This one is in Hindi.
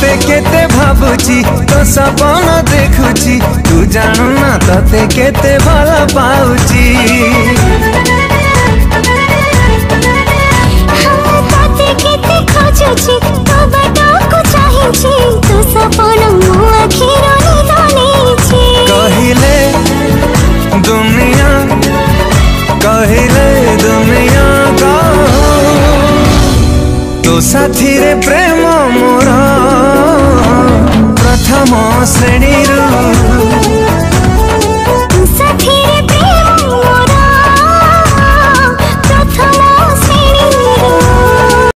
तोते केते भाबुची तो सपन देखुची तू जानू ना तोते केते भल पाउची तोते केते खोजुची तो बाटको चाहिची तू सपन मो आखिरो निद नेची कहले दुनिया का तो साथी रे प्रेम मोर प्रथम श्रेणी